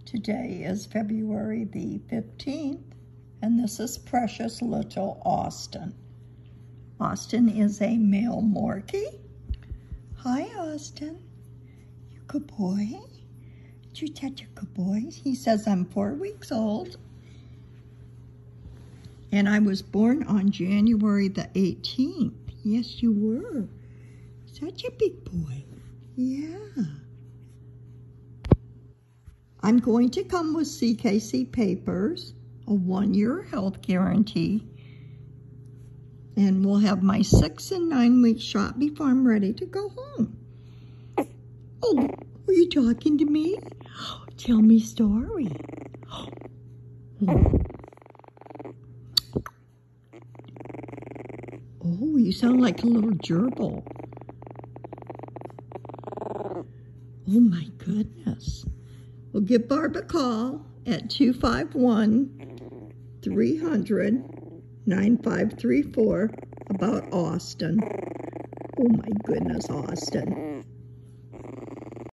Today is February the 15th, and this is precious little Austin. Austin is a male Morkie. Hi, Austin. You good boy? Did you touch a good boy? He says I'm 4 weeks old. And I was born on January the 18th. Yes, you were. Such a big boy. Yeah. I'm going to come with CKC papers, a 1-year health guarantee, and we'll have my 6 and 9 week shot before I'm ready to go home. Oh, are you talking to me? Tell me a story. Oh, you sound like a little gerbil. Oh my goodness. Well, give Barb a call at 251-300-9534 about Austin. Oh my goodness, Austin.